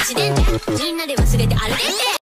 自然でみんなで忘れて歩いて